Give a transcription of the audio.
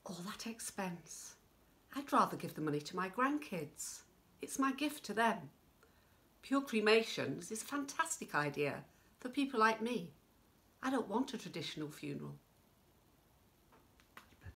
All that expense. I'd rather give the money to my grandkids. It's my gift to them. Pure Cremations is a fantastic idea for people like me. I don't want a traditional funeral.